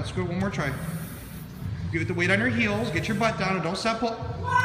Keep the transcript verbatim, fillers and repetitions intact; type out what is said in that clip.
Let's go one more try. Give it the weight on your heels. Get your butt down and don't stop pull.